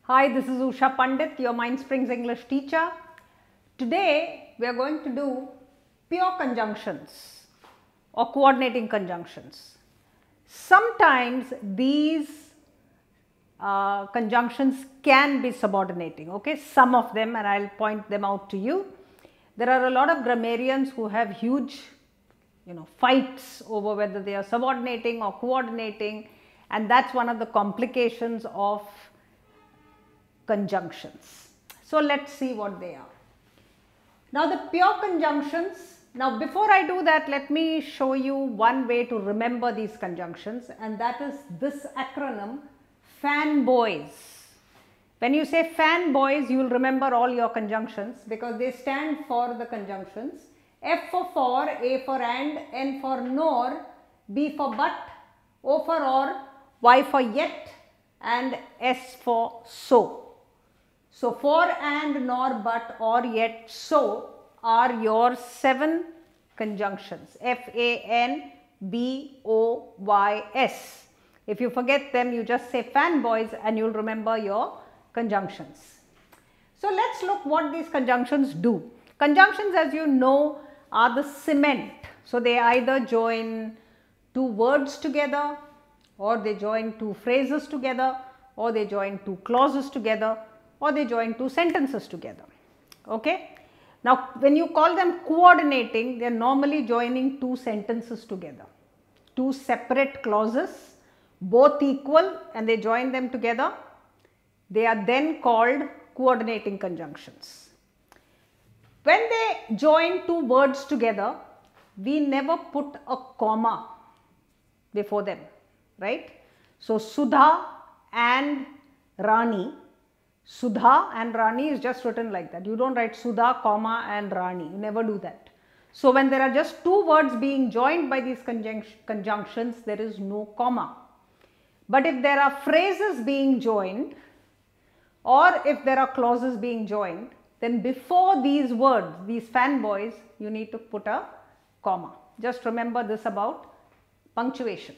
Hi, this is Usha Pandit, your Mindsprings English teacher. Today we are going to do pure conjunctions or coordinating conjunctions. Sometimes these conjunctions can be subordinating, okay, some of them, and I will point them out to you. There are a lot of grammarians who have huge fights over whether they are subordinating or coordinating, and that's one of the complications of conjunctions. So let's see what they are. Now the pure conjunctions, now before I do that, let me show you one way to remember these conjunctions, and that is this acronym FANBOYS. When you say FANBOYS, you will remember all your conjunctions because they stand for the conjunctions. F for, A for and, N for nor, B for but, O for or, Y for yet, and S for so. So, for, and, nor, but, or, yet, so are your 7 conjunctions, FANBOYS. If you forget them, you just say FANBOYS and you will remember your conjunctions. So, let us look what these conjunctions do. Conjunctions, as you know, are the cement. So, they either join 2 words together, or they join 2 phrases together, or they join 2 clauses together, or they join 2 sentences together. Okay. Now, when you call them coordinating, they are normally joining 2 sentences together, 2 separate clauses, both equal, and they join them together. They are then called coordinating conjunctions. When they join 2 words together, we never put a comma before them, right? So, Sudha and Rani. Sudha and Rani is just written like that. You don't write Sudha, comma and Rani. You never do that. So, when there are just 2 words being joined by these conjunctions, there is no comma. But if there are phrases being joined, or if there are clauses being joined, then before these words, these fanboys, you need to put a comma. Just remember this about punctuation.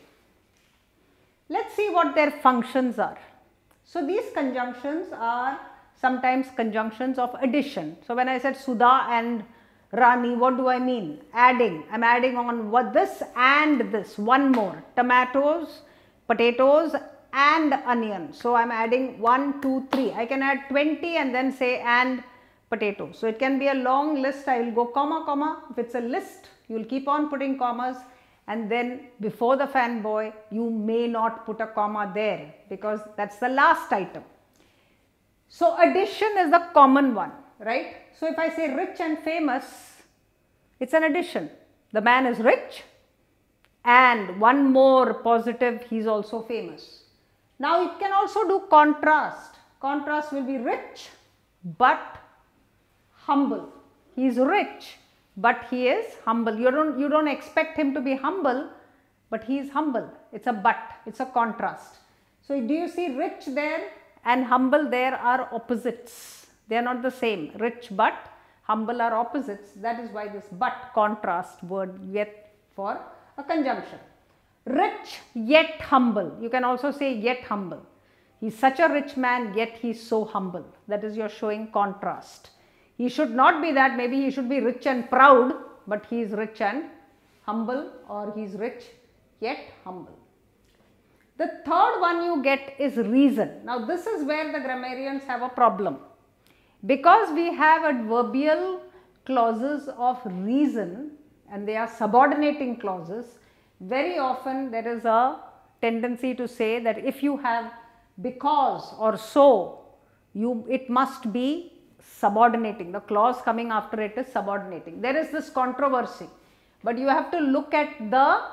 Let's see what their functions are. So, these conjunctions are sometimes conjunctions of addition. So, when I said Sudha and Rani, what do I mean? Adding. I am adding on what this and this, one more, tomatoes, potatoes and onion. So, I am adding 1, 2, 3. I can add 20 and then say and potatoes. So, it can be a long list. I will go comma, comma. If it is a list, you will keep on putting commas, and then before the fanboy, you may not put a comma there because that is the last item. So, addition is the common one, right? So, if I say rich and famous, it is an addition. The man is rich, and one more positive, he is also famous. Now, you can also do contrast. Contrast will be rich but humble. He is rich but he is humble. You don't expect him to be humble, but he is humble. It's a but, it's a contrast. So, do you see rich there and humble there are opposites. They are not the same. Rich but humble are opposites. That is why this but contrast word yet for a conjunction. Rich yet humble. You can also say yet humble. He is such a rich man, yet he is so humble. That is, you are showing contrast. He should not be that, maybe he should be rich and proud, but he is rich and humble, or he is rich yet humble. The third one you get is reason. Now, this is where the grammarians have a problem. Because we have adverbial clauses of reason and they are subordinating clauses, very often there is a tendency to say that if you have because or so, it must be subordinating. The clause coming after it is subordinating. There is this controversy, but you have to look at the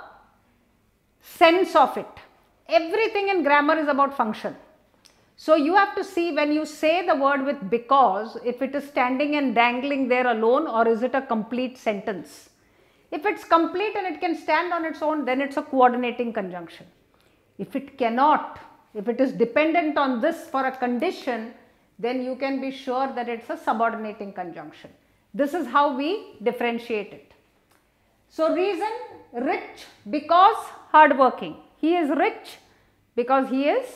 sense of it. Everything in grammar is about function. So, you have to see when you say the word with because, if it is standing and dangling there alone, or is it a complete sentence. If it is complete and it can stand on its own, then it is a coordinating conjunction. If it cannot, if it is dependent on this for a condition, then you can be sure that it is a subordinating conjunction. This is how we differentiate it. So, reason, rich because hardworking. He is rich because he is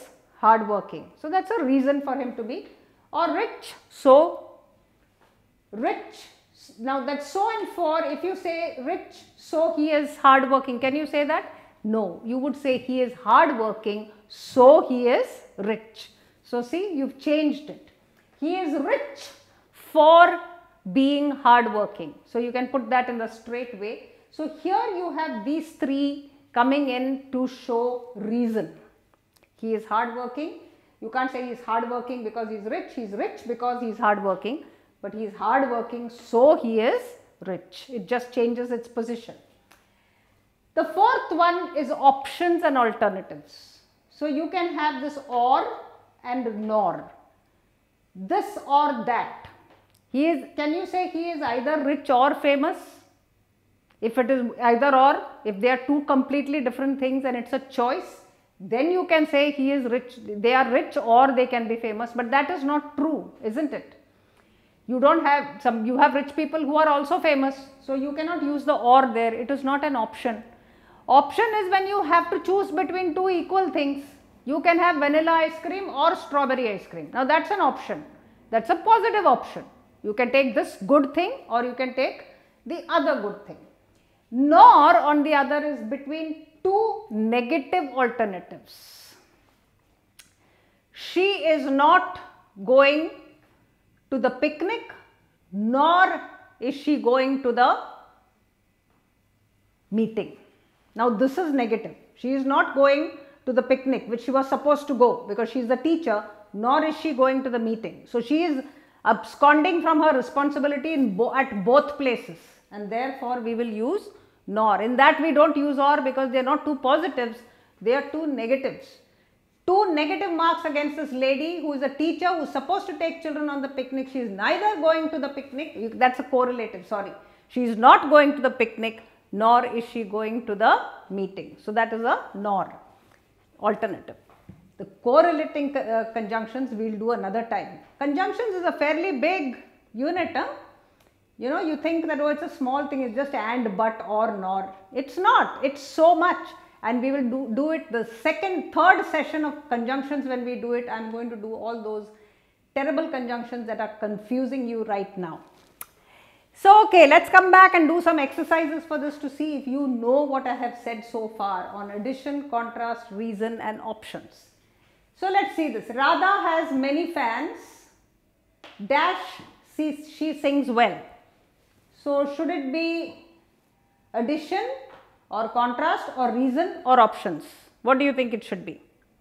hardworking. So that's a reason for him to be, or rich, so rich. Now that's so and for, if you say rich, so he is hardworking, can you say that? No, you would say he is hardworking, so he is rich. So see, you've changed it. He is rich for being hardworking. So you can put that in the straight way. So here you have these three coming in to show reason. He is hardworking. You can't say he is hardworking because he is rich. He is rich because he is hardworking. But he is hardworking, so he is rich. It just changes its position. The fourth one is options and alternatives. So you can have this or and nor. This or that. He is, can you say he is either rich or famous? If it is either or, if they are two completely different things and it's a choice, then you can say he is rich, they are rich or they can be famous, but that is not true, isn't it? You don't have some, you have rich people who are also famous, so you cannot use the or there, it is not an option. Option is when you have to choose between two equal things. You can have vanilla ice cream or strawberry ice cream. Now that's an option, that's a positive option. You can take this good thing or you can take the other good thing. Nor on the other is between two negative alternatives. She is not going to the picnic, nor is she going to the meeting. Now this is negative. She is not going to the picnic which she was supposed to go because she is the teacher, nor is she going to the meeting. So she is absconding from her responsibility at both places, and therefore we will use nor. In that we don't use or because they are not two positives, they are two negatives. Two negative marks against this lady who is a teacher who is supposed to take children on the picnic. She is neither going to the picnic, that's a correlative, sorry. She is not going to the picnic, nor is she going to the meeting. So that is a nor, alternative. The correlating conjunctions we will do another time. Conjunctions is a fairly big unit. You know, you think that, oh, it's a small thing, it's just and, but, or, nor. It's not, it's so much. And we will do it the third session of conjunctions. When we do it, I am going to do all those terrible conjunctions that are confusing you right now. So, okay, let's come back and do some exercises for this to see if you know what I have said so far on addition, contrast, reason and options. So, let's see this. Radha has many fans, dash, she sings well. So, should it be addition or contrast or reason or options? What do you think it should be?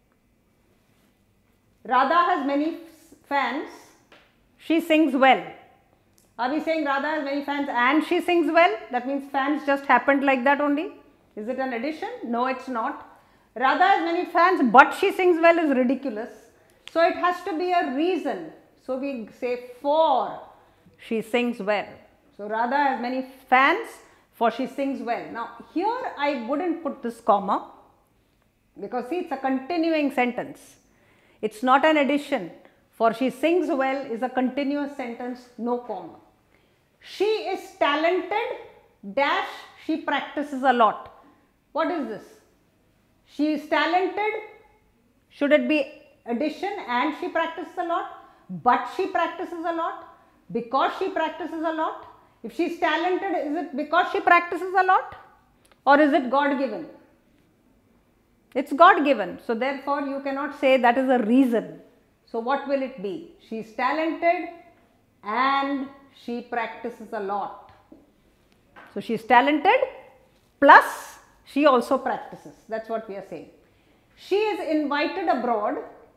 Radha has many fans, she sings well. Are we saying Radha has many fans and she sings well? That means fans just happened like that only. Is it an addition? No, it's not. Radha has many fans but she sings well is ridiculous. So it has to be a reason. So we say for she sings well. So Radha has many fans for she sings well. Now here I wouldn't put this comma because see, it's a continuing sentence. It's not an addition. For she sings well is a continuous sentence, no comma. She is talented, dash, she practices a lot. What is this? She is talented, should it be addition and she practices a lot? But she practices a lot? Because she practices a lot? If she is talented, is it because she practices a lot? Or is it God given? It's God given. So therefore you cannot say that is a reason. So what will it be? She is talented and she practices a lot. So she is talented plus she also practices. That's what we are saying. She is invited abroad,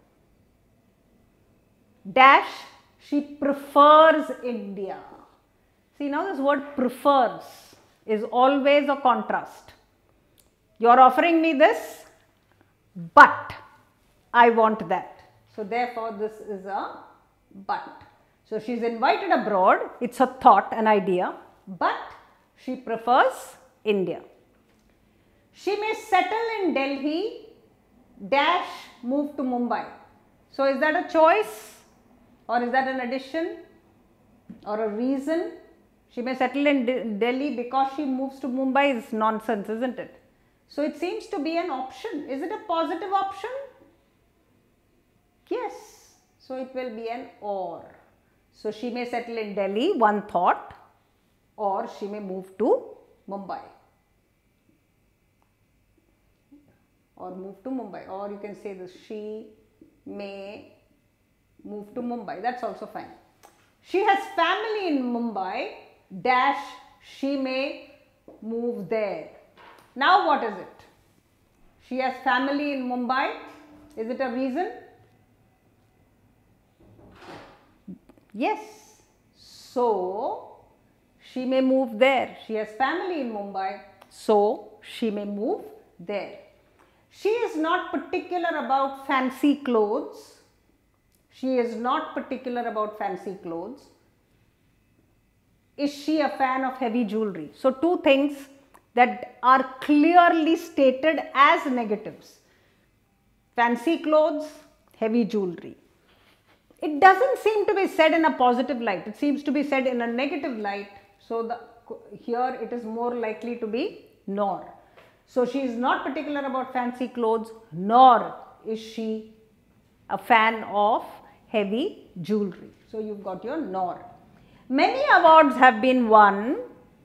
dash, she prefers India. See, now this word prefers is always a contrast. You are offering me this, but I want that. So therefore this is a but. So she is invited abroad, it's a thought, an idea, but she prefers India. She may settle in Delhi, dash, move to Mumbai. So is that a choice or is that an addition or a reason? She may settle in Delhi because she moves to Mumbai is nonsense, isn't it? So it seems to be an option. Is it a positive option? Yes. So it will be an or. So she may settle in Delhi, one thought, or she may move to Mumbai. Or move to Mumbai, or you can say this, she may move to Mumbai, that's also fine. She has family in Mumbai, dash, she may move there. Now what is it? She has family in Mumbai, is it a reason? Yes, so she may move there. She has family in Mumbai, so she may move there. She is not particular about fancy clothes. She is not particular about fancy clothes. Is she a fan of heavy jewelry? So two things that are clearly stated as negatives. Fancy clothes, heavy jewelry. It doesn't seem to be said in a positive light. It seems to be said in a negative light. So here it is more likely to be nor. So she is not particular about fancy clothes, nor is she a fan of heavy jewelry. So you've got your nor. Many awards have been won.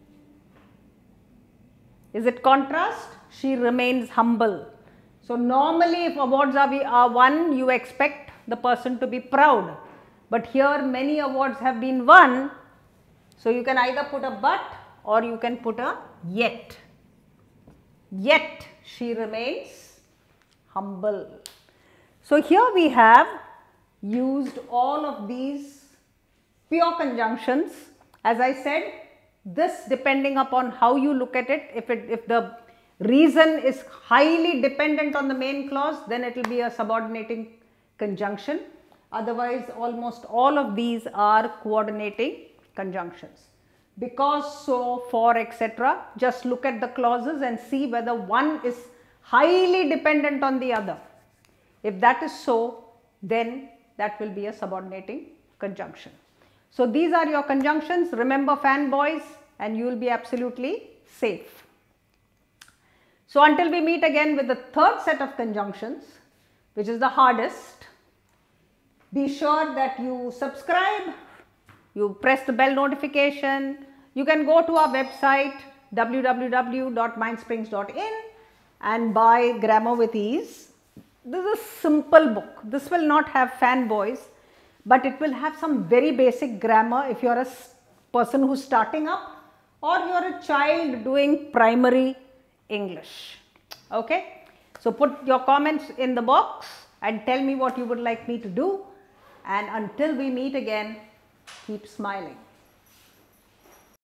Is it contrast? She remains humble. So normally if awards are won, you expect the person to be proud. But here many awards have been won. So you can either put a but or you can put a yet. Yet she remains humble. So here we have used all of these pure conjunctions. As I said, this depending upon how you look at it, if the reason is highly dependent on the main clause, then it will be a subordinating conjunction. Otherwise, almost all of these are coordinating conjunctions. Because, so, for, etc. Just look at the clauses and see whether one is highly dependent on the other. If that is so, then that will be a subordinating conjunction. So these are your conjunctions. Remember fanboys and you will be absolutely safe. So until we meet again with the third set of conjunctions, which is the hardest, be sure that you subscribe, you press the bell notification. You can go to our website www.mindsprings.in and buy Grammar with Ease. This is a simple book. This will not have fanboys, but it will have some very basic grammar if you are a person who's starting up or you are a child doing primary English. Okay. So put your comments in the box and tell me what you would like me to do, and until we meet again, keep smiling.